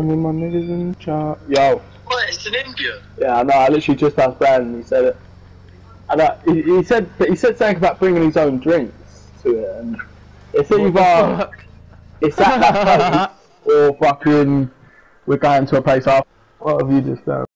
Only my niggas in the chart. Yo. What, it's in India? Yeah, I know. I literally just asked Brandon. He said it. And he said something about bringing his own drinks to it, and it's either it's at that place or fucking we're going to a place after. What have you just done?